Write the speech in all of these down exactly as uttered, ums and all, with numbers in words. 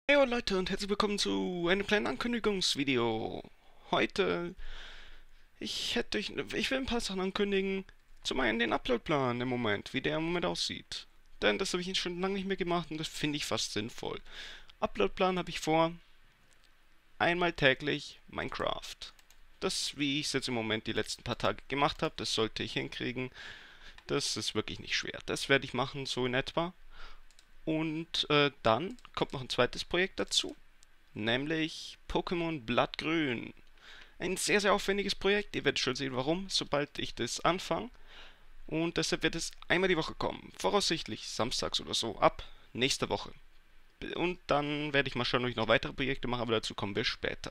Heyo Leute und herzlich willkommen zu einem kleinen Ankündigungsvideo. Heute, ich hätte euch, ich will ein paar Sachen ankündigen. Zum einen den Uploadplan im Moment, wie der im Moment aussieht. Denn das habe ich schon lange nicht mehr gemacht und das finde ich fast sinnvoll. Uploadplan habe ich vor, einmal täglich Minecraft. Das, wie ich es jetzt im Moment die letzten paar Tage gemacht habe, das sollte ich hinkriegen. Das ist wirklich nicht schwer. Das werde ich machen, so in etwa. Und äh, dann kommt noch ein zweites Projekt dazu. Nämlich Pokémon Blattgrün. Ein sehr, sehr aufwendiges Projekt. Ihr werdet schon sehen, warum, sobald ich das anfange. Und deshalb wird es einmal die Woche kommen. Voraussichtlich samstags oder so, ab nächster Woche. Und dann werde ich mal schauen, ob ich noch weitere Projekte mache, aber dazu kommen wir später.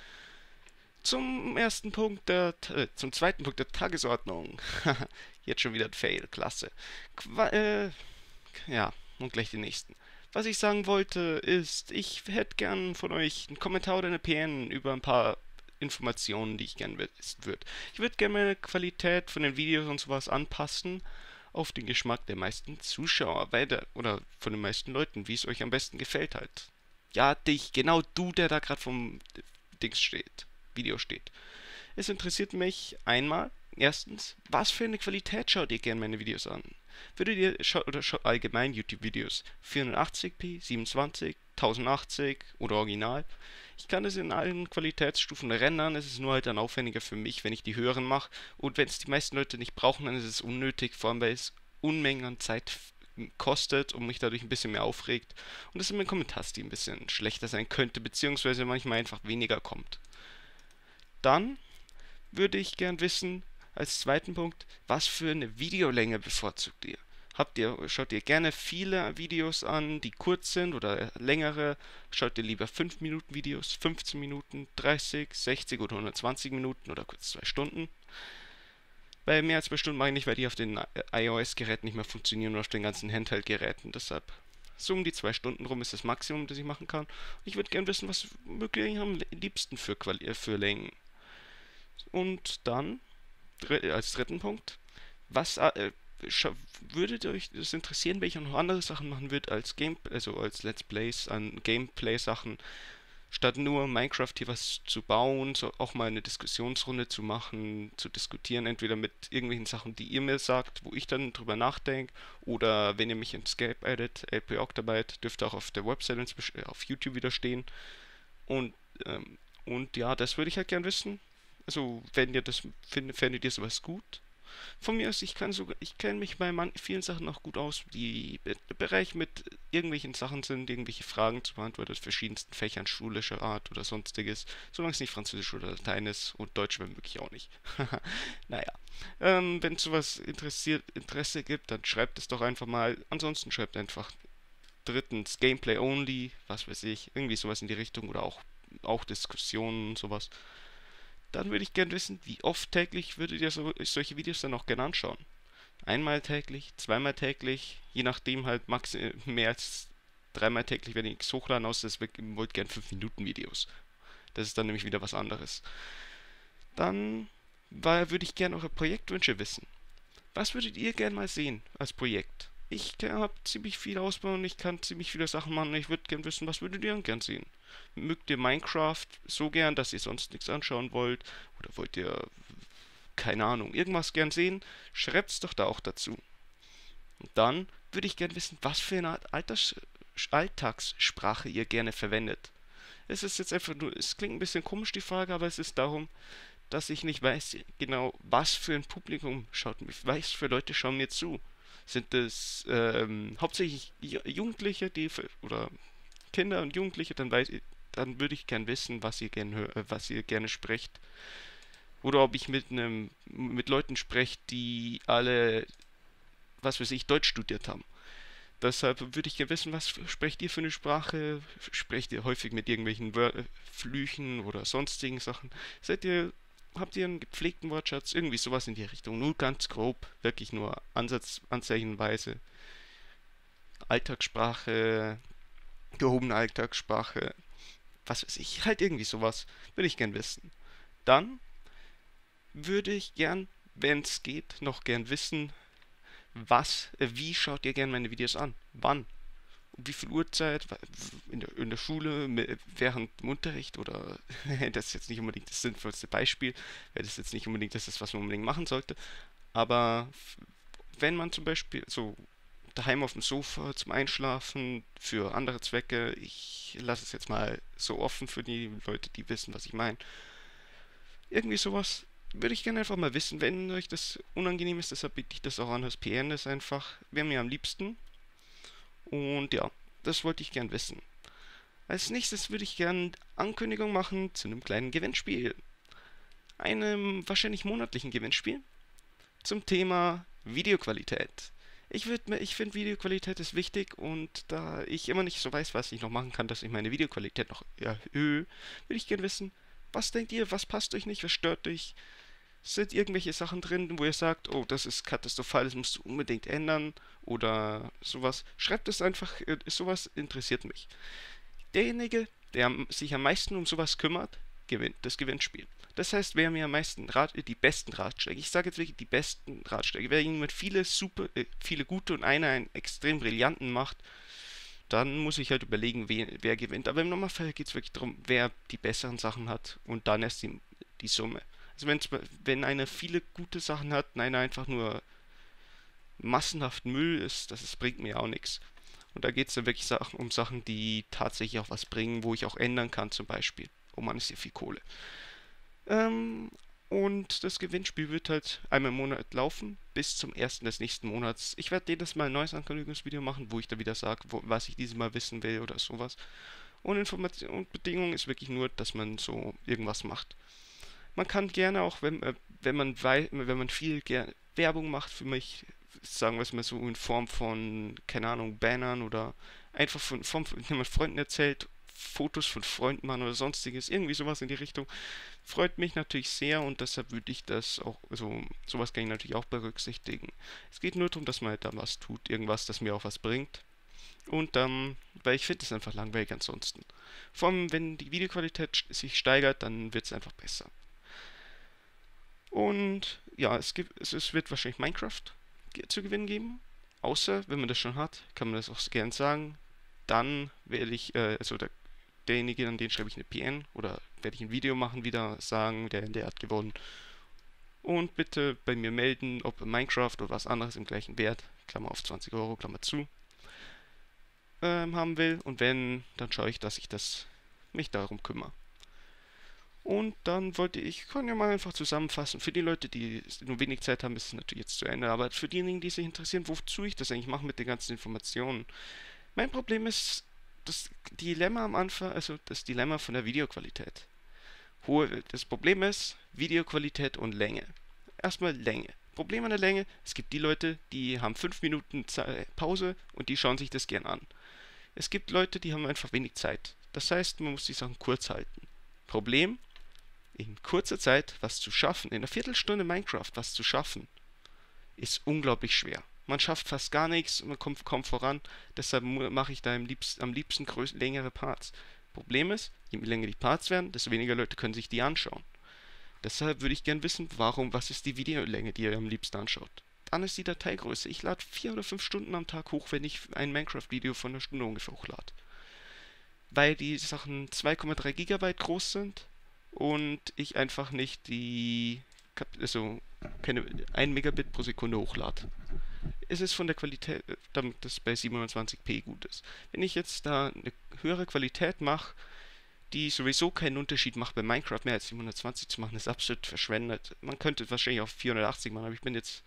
Zum ersten Punkt der, äh, zum zweiten Punkt der Tagesordnung. Jetzt schon wieder ein Fail, klasse. Qua äh, ja, und gleich die nächsten. Was ich sagen wollte, ist, ich hätte gern von euch einen Kommentar oder eine P N über ein paar Informationen, die ich gern wissen würde. Ich würde gerne meine Qualität von den Videos und sowas anpassen auf den Geschmack der meisten Zuschauer, weil der, oder von den meisten Leuten, wie es euch am besten gefällt halt. Ja, dich, genau du, der da gerade vom Dings steht, Video steht. Es interessiert mich einmal, erstens, was für eine Qualität schaut ihr gerne meine Videos an? Würdet ihr schaut oder schaut allgemein YouTube-Videos vierhundertachtzig p, siebenundzwanzig, tausendachtzig oder Original? Ich kann es in allen Qualitätsstufen rendern, es ist nur halt dann aufwendiger für mich, wenn ich die höheren mache. Und wenn es die meisten Leute nicht brauchen, dann ist es unnötig, vor allem weil es Unmengen an Zeit kostet und mich dadurch ein bisschen mehr aufregt. Und es ist mein Kommentarstil ein bisschen schlechter sein könnte, beziehungsweise manchmal einfach weniger kommt. Dann würde ich gern wissen, als zweiten Punkt, was für eine Videolänge bevorzugt ihr? Habt ihr, schaut ihr gerne viele Videos an, die kurz sind oder längere? Schaut ihr lieber fünf Minuten Videos, fünfzehn Minuten, dreißig, sechzig oder hundertzwanzig Minuten oder kurz zwei Stunden? Weil mehr als zwei Stunden mache ich nicht, weil die auf den iOS-Geräten nicht mehr funktionieren und auf den ganzen Handheld-Geräten. Deshalb so um die zwei Stunden rum ist das Maximum, das ich machen kann. Ich würde gerne wissen, was mögt ihr am liebsten für, Quali für Längen? Und dann als dritten Punkt, was äh, würdet euch das interessieren, welche noch andere Sachen machen wird als Game, also als Let's Plays an Gameplay-Sachen, statt nur Minecraft hier was zu bauen, so auch mal eine Diskussionsrunde zu machen, zu diskutieren, entweder mit irgendwelchen Sachen, die ihr mir sagt, wo ich dann drüber nachdenke, oder wenn ihr mich in Skype addet, L P Octobyte, dürfte auch auf der Website auf YouTube wieder stehen. Und, ähm, und ja, das würde ich halt gern wissen. Also, wenn ihr das findet, findet ihr sowas gut? Von mir aus, ich kann sogar, ich kenne mich bei man, vielen Sachen auch gut aus, die im Bereich mit irgendwelchen Sachen sind, irgendwelche Fragen zu beantworten aus verschiedensten Fächern schulischer Art oder sonstiges, solange es nicht Französisch oder Latein ist und Deutsch wenn möglich auch nicht. Naja, ähm, wenn es sowas interessiert, Interesse gibt, dann schreibt es doch einfach mal. Ansonsten schreibt einfach drittens Gameplay only, was weiß ich, irgendwie sowas in die Richtung oder auch, auch Diskussionen und sowas. Dann würde ich gerne wissen, wie oft täglich würdet ihr so, solche Videos dann auch gerne anschauen? Einmal täglich, zweimal täglich, je nachdem halt max äh, mehr als dreimal täglich, wenn ihr nichts hochladen, außer es wollt gern fünf Minuten Videos. Das ist dann nämlich wieder was anderes. Dann weil, würde ich gerne eure Projektwünsche wissen. Was würdet ihr gerne mal sehen als Projekt? Ich habe ziemlich viel ausbauen, ich kann ziemlich viele Sachen machen. Ich würde gerne wissen, was würdet ihr gern sehen? Mögt ihr Minecraft so gern, dass ihr sonst nichts anschauen wollt? Oder wollt ihr, keine Ahnung, irgendwas gern sehen? Schreibt's doch da auch dazu. Und dann würde ich gern wissen, was für eine Art Alters Alltagssprache ihr gerne verwendet. Es ist jetzt einfach nur, es klingt ein bisschen komisch die Frage, aber es ist darum, dass ich nicht weiß genau, was für ein Publikum schaut mir, was für Leute schauen mir zu. Sind es ähm, hauptsächlich Jugendliche, die oder Kinder und Jugendliche, dann weiß ich, dann würde ich gern wissen, was ihr gerne was ihr gerne sprecht. Oder ob ich mit einem mit Leuten spreche, die alle, was weiß ich, Deutsch studiert haben. Deshalb würde ich gerne wissen, was sprecht ihr für eine Sprache? Sprecht ihr häufig mit irgendwelchen Wör Flüchen oder sonstigen Sachen? Seid ihr Habt ihr einen gepflegten Wortschatz? Irgendwie sowas in die Richtung. Nur ganz grob, wirklich nur Ansatz, Anzeichenweise. Alltagssprache, gehobene Alltagssprache, was weiß ich, halt irgendwie sowas. Würde ich gern wissen. Dann würde ich gern, wenn es geht, noch gern wissen, was, äh, wie schaut ihr gern meine Videos an? Wann? wie viel Uhrzeit, in der, in der Schule, während dem Unterricht oder das ist jetzt nicht unbedingt das sinnvollste Beispiel, weil das jetzt nicht unbedingt das ist, was man unbedingt machen sollte, aber wenn man zum Beispiel so daheim auf dem Sofa zum Einschlafen für andere Zwecke, ich lasse es jetzt mal so offen für die Leute, die wissen, was ich meine. Irgendwie sowas würde ich gerne einfach mal wissen, wenn euch das unangenehm ist, deshalb biete ich das auch an als P N, das einfach, wäre mir am liebsten. Und ja, das wollte ich gern wissen. Als nächstes würde ich gern Ankündigung machen zu einem kleinen Gewinnspiel. Einem wahrscheinlich monatlichen Gewinnspiel zum Thema Videoqualität. Ich, ich finde, Videoqualität ist wichtig und da ich immer nicht so weiß, was ich noch machen kann, dass ich meine Videoqualität noch erhöhe, würde ich gerne wissen, was denkt ihr, was passt euch nicht, was stört euch? Sind irgendwelche Sachen drin, wo ihr sagt, oh, das ist katastrophal, das musst du unbedingt ändern oder sowas? Schreibt es einfach, äh, sowas interessiert mich. Derjenige, der sich am meisten um sowas kümmert, gewinnt das Gewinnspiel. Das heißt, wer mir am meisten Rat, die besten Ratschläge, ich sage jetzt wirklich die besten Ratschläge, wer jemand viele super, äh, viele gute und einer einen extrem brillanten macht, dann muss ich halt überlegen, wer, wer gewinnt. Aber im Normalfall geht es wirklich darum, wer die besseren Sachen hat und dann erst die, die Summe. Also wenn, wenn einer viele gute Sachen hat und einer einfach nur massenhaft Müll ist, das ist, bringt mir auch nichts. Und da geht es dann wirklich Sachen, um Sachen, die tatsächlich auch was bringen, wo ich auch ändern kann zum Beispiel. Oh Mann, ist hier viel Kohle. Ähm, und das Gewinnspiel wird halt einmal im Monat laufen, bis zum ersten des nächsten Monats. Ich werde jedes Mal ein neues Ankündigungsvideo machen, wo ich da wieder sage, was ich dieses Mal wissen will oder sowas. Und Information und Bedingung ist wirklich nur, dass man so irgendwas macht. Man kann gerne auch, wenn, äh, wenn man wei wenn man viel Werbung macht für mich, sagen wir es mal so in Form von, keine Ahnung, Bannern oder einfach von, von, wenn man Freunden erzählt, Fotos von Freunden machen oder sonstiges, irgendwie sowas in die Richtung, freut mich natürlich sehr und deshalb würde ich das auch, also sowas kann ich natürlich auch berücksichtigen. Es geht nur darum, dass man halt da was tut, irgendwas, das mir auch was bringt. Und ähm, weil ich finde es einfach langweilig ansonsten. Vor allem, wenn die Videoqualität sich steigert, dann wird es einfach besser. Und ja, es gibt, es, es wird wahrscheinlich Minecraft zu gewinnen geben. Außer, wenn man das schon hat, kann man das auch gern sagen. Dann werde ich, äh, also der, derjenige, an den schreibe ich eine P N oder werde ich ein Video machen, wieder sagen, der, der hat gewonnen. Und bitte bei mir melden, ob Minecraft oder was anderes im gleichen Wert, Klammer auf zwanzig Euro, Klammer zu, ähm, haben will. Und wenn, dann schaue ich, dass ich das, mich darum kümmere. Und dann wollte ich, kann ja mal einfach zusammenfassen, für die Leute, die nur wenig Zeit haben, ist es natürlich jetzt zu Ende, aber für diejenigen, die sich interessieren, wozu ich das eigentlich mache mit den ganzen Informationen. Mein Problem ist das Dilemma am Anfang, also das Dilemma von der Videoqualität. Hohe, das Problem ist Videoqualität und Länge. Erstmal Länge. Problem an der Länge, es gibt die Leute, die haben fünf Minuten Pause und die schauen sich das gern an. Es gibt Leute, die haben einfach wenig Zeit. Das heißt, man muss die Sachen kurz halten. Problem, in kurzer Zeit was zu schaffen, in einer Viertelstunde Minecraft was zu schaffen, ist unglaublich schwer. Man schafft fast gar nichts und man kommt kaum voran, deshalb mache ich da am liebsten, am liebsten größ längere Parts. Problem ist, je länger die Parts werden, desto weniger Leute können sich die anschauen. Deshalb würde ich gern wissen, warum, was ist die Videolänge, die ihr am liebsten anschaut. Dann ist die Dateigröße. Ich lade vier oder fünf Stunden am Tag hoch, wenn ich ein Minecraft-Video von einer Stunde ungefähr hochlade. Weil die Sachen zwei Komma drei Gigabyte groß sind und ich einfach nicht die, also keine ein Megabit pro Sekunde hochlade. Es ist von der Qualität, damit das bei siebenhundertzwanzig p gut ist. Wenn ich jetzt da eine höhere Qualität mache, die sowieso keinen Unterschied macht, bei Minecraft mehr als siebenhundertzwanzig zu machen, ist absolut verschwendet. Man könnte wahrscheinlich auf vierhundertachtzig machen, aber ich bin jetzt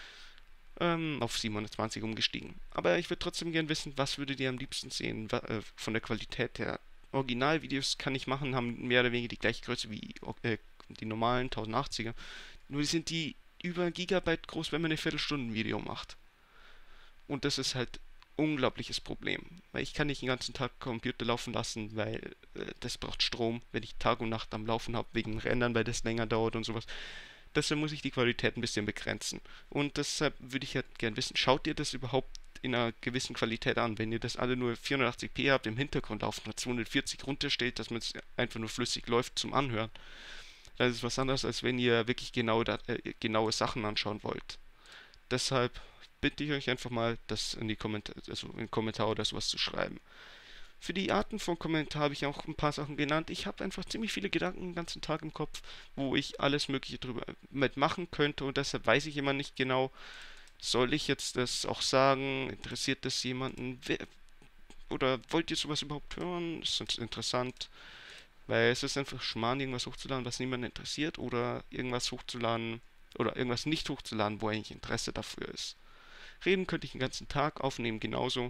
ähm, auf siebenhundertzwanzig umgestiegen. Aber ich würde trotzdem gern wissen, was würdet ihr am liebsten sehen, äh, von der Qualität her. Originalvideos kann ich machen, haben mehr oder weniger die gleiche Größe wie äh, die normalen tausendachtziger. Nur sind die über Gigabyte groß, wenn man eine Viertelstunde-Video macht. Und das ist halt unglaubliches Problem, weil ich kann nicht den ganzen Tag Computer laufen lassen, weil äh, das braucht Strom, wenn ich Tag und Nacht am Laufen habe, wegen Rendern, weil das länger dauert und sowas. Deshalb muss ich die Qualität ein bisschen begrenzen. Und deshalb würde ich halt gern wissen, schaut ihr das überhaupt in einer gewissen Qualität an? Wenn ihr das alle nur vierhundertachtzig p habt, im Hintergrund laufen und zweihundertvierzig runterstellt, dass man es einfach nur flüssig läuft zum Anhören, dann ist es was anderes, als wenn ihr wirklich genau da, äh, genaue Sachen anschauen wollt. Deshalb bitte ich euch einfach mal, das in die Kommentare, also in den Kommentar oder sowas zu schreiben. Für die Arten von Kommentar habe ich auch ein paar Sachen genannt. Ich habe einfach ziemlich viele Gedanken den ganzen Tag im Kopf, wo ich alles Mögliche drüber mitmachen könnte und deshalb weiß ich immer nicht genau, soll ich jetzt das auch sagen? Interessiert das jemanden? Wer, oder wollt ihr sowas überhaupt hören? Ist das interessant? Weil es ist einfach Schmarrn, irgendwas hochzuladen, was niemanden interessiert, oder irgendwas hochzuladen, oder irgendwas nicht hochzuladen, wo eigentlich Interesse dafür ist. Reden könnte ich den ganzen Tag, aufnehmen genauso.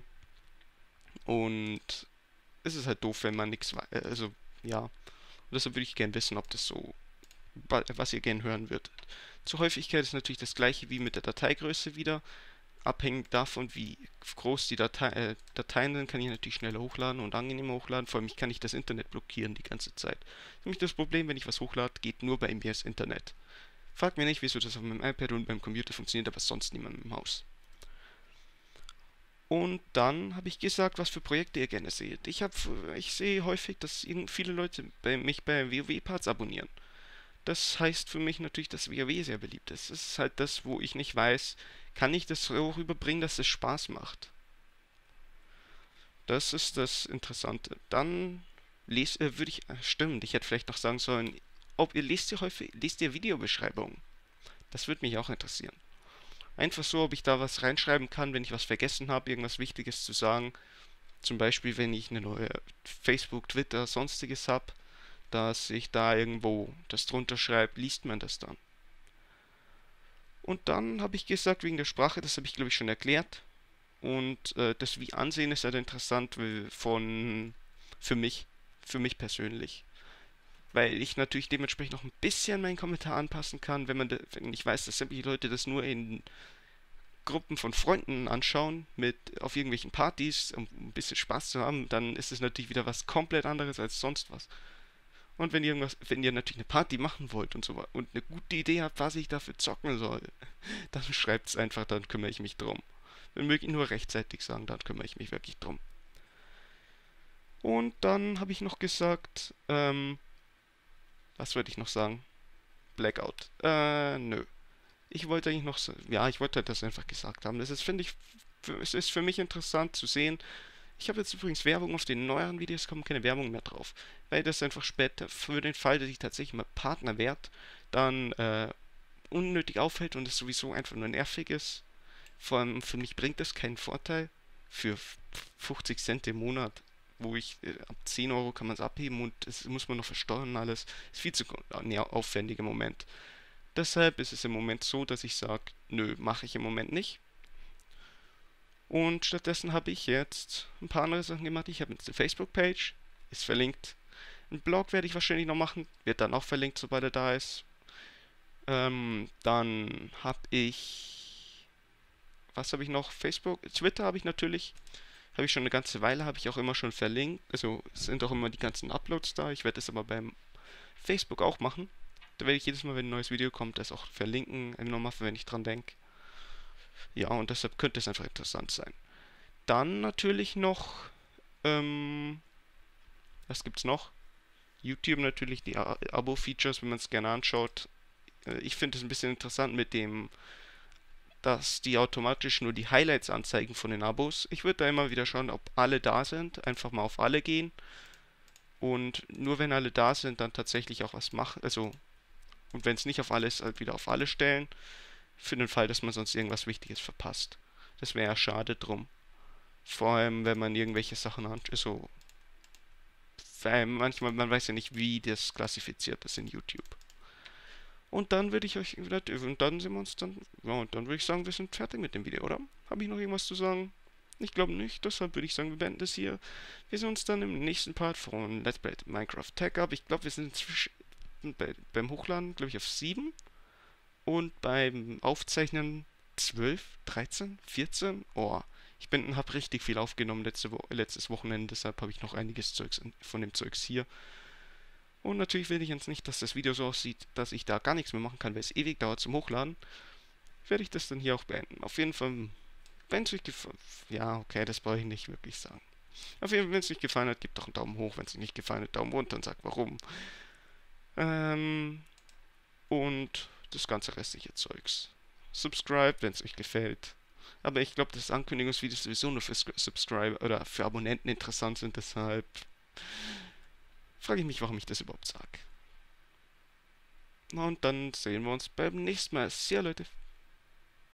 Und es ist halt doof, wenn man nichts weiß. Also, ja. Und deshalb würde ich gerne wissen, ob das so, was ihr gerne hören würdet. Zur Häufigkeit ist natürlich das gleiche wie mit der Dateigröße wieder. Abhängig davon, wie groß die Datei, äh, Dateien sind, kann ich natürlich schneller hochladen und angenehmer hochladen. Vor allem, ich kann nicht das Internet blockieren die ganze Zeit. Nämlich das Problem, wenn ich was hochlade, geht nur bei mir das Internet. Fragt mir nicht, wieso das auf meinem iPad und beim Computer funktioniert, aber sonst niemand im Haus. Und dann habe ich gesagt, was für Projekte ihr gerne seht. Ich, hab, ich sehe häufig, dass viele Leute bei, mich bei WoW-Parts abonnieren. Das heißt für mich natürlich, dass WoW sehr beliebt ist. Das ist halt das, wo ich nicht weiß, kann ich das so rüberbringen, dass es Spaß macht. Das ist das Interessante. Dann les, äh, würde ich, äh, stimmt, ich hätte vielleicht noch sagen sollen, ob ihr lest ihr häufig, lest ihr Videobeschreibungen? Das würde mich auch interessieren. Einfach so, ob ich da was reinschreiben kann, wenn ich was vergessen habe, irgendwas Wichtiges zu sagen. Zum Beispiel, wenn ich eine neue Facebook, Twitter, sonstiges habe, dass ich da irgendwo das drunter schreibe, liest man das dann. Und dann habe ich gesagt, wegen der Sprache, das habe ich glaube ich schon erklärt. Und äh, das Wie ansehen ist halt interessant von für mich, für mich persönlich. Weil ich natürlich dementsprechend noch ein bisschen meinen Kommentar anpassen kann, wenn man de, wenn ich weiß, dass sämtliche Leute das nur in Gruppen von Freunden anschauen, mit auf irgendwelchen Partys, um ein bisschen Spaß zu haben, dann ist es natürlich wieder was komplett anderes als sonst was. Und wenn ihr irgendwas, wenn ihr natürlich eine Party machen wollt und so und eine gute Idee habt, was ich dafür zocken soll, dann schreibt es einfach, dann kümmere ich mich drum. Wenn möglich nur rechtzeitig sagen, dann kümmere ich mich wirklich drum. Und dann habe ich noch gesagt, ähm, was würde ich noch sagen? Blackout. Äh, nö. Ich wollte eigentlich noch, so, ja, ich wollte das einfach gesagt haben. Das ist, finde ich, für, es ist für mich interessant zu sehen. Ich habe jetzt übrigens Werbung auf den neueren Videos, kommt keine Werbung mehr drauf. Weil das einfach später, für den Fall, dass ich tatsächlich mal Partner werde, dann äh, unnötig auffällt und es sowieso einfach nur nervig ist. Vor allem für mich bringt das keinen Vorteil. Für fünfzig Cent im Monat, wo ich äh, ab zehn Euro kann man es abheben und es muss man noch versteuern und alles. Ist viel zu äh, aufwendig im Moment. Deshalb ist es im Moment so, dass ich sage, nö, mache ich im Moment nicht. Und stattdessen habe ich jetzt ein paar andere Sachen gemacht. Ich habe jetzt eine Facebook-Page, ist verlinkt. Ein Blog werde ich wahrscheinlich noch machen, wird dann auch verlinkt, sobald er da ist. Ähm, dann habe ich, was habe ich noch? Facebook, Twitter habe ich natürlich, habe ich schon eine ganze Weile, habe ich auch immer schon verlinkt. Also es sind auch immer die ganzen Uploads da. Ich werde es aber beim Facebook auch machen. Da werde ich jedes Mal, wenn ein neues Video kommt, das auch verlinken, nochmal, wenn ich dran denke. Ja, und deshalb könnte es einfach interessant sein. Dann natürlich noch, ähm, was gibt's noch? YouTube natürlich, die Abo-Features, wenn man es gerne anschaut. Äh, ich finde es ein bisschen interessant mit dem, dass die automatisch nur die Highlights anzeigen von den Abos. Ich würde da immer wieder schauen, ob alle da sind. Einfach mal auf alle gehen. Und nur wenn alle da sind, dann tatsächlich auch was machen. Also, und wenn es nicht auf alles, halt wieder auf alle stellen. Für den Fall, dass man sonst irgendwas Wichtiges verpasst. Das wäre ja schade drum. Vor allem, wenn man irgendwelche Sachen anschaut. So, weil manchmal, man weiß ja nicht, wie das klassifiziert ist in YouTube. Und dann würde ich euch, und dann sind wir uns dann, ja, und dann würde ich sagen, wir sind fertig mit dem Video, oder? Habe ich noch irgendwas zu sagen? Ich glaube nicht, deshalb würde ich sagen, wir beenden das hier. Wir sehen uns dann im nächsten Part von Let's Play Minecraft Tech Up. Ich glaube, wir sind inzwischen bei, beim Hochladen, glaube ich, auf sieben. Und beim Aufzeichnen zwölf, dreizehn, vierzehn. Oh, ich bin, habe richtig viel aufgenommen letzte Wo letztes Wochenende, deshalb habe ich noch einiges Zeugs von dem Zeugs hier. Und natürlich will ich jetzt nicht, dass das Video so aussieht, dass ich da gar nichts mehr machen kann, weil es ewig dauert zum Hochladen. Werde ich das dann hier auch beenden. Auf jeden Fall, wenn es euch gefallen hat, ja, okay, das brauche ich nicht wirklich sagen. Auf jeden Fall, wenn es euch gefallen hat, gebt doch einen Daumen hoch. Wenn es euch nicht gefallen hat, Daumen runter und sagt warum. Ähm, und das ganze restliche Zeugs. Subscribe, wenn es euch gefällt. Aber ich glaube, dass Ankündigungsvideos sowieso nur für Subscriber oder für Abonnenten interessant sind. Deshalb frage ich mich, warum ich das überhaupt sage. Und dann sehen wir uns beim nächsten Mal. See ya, Leute.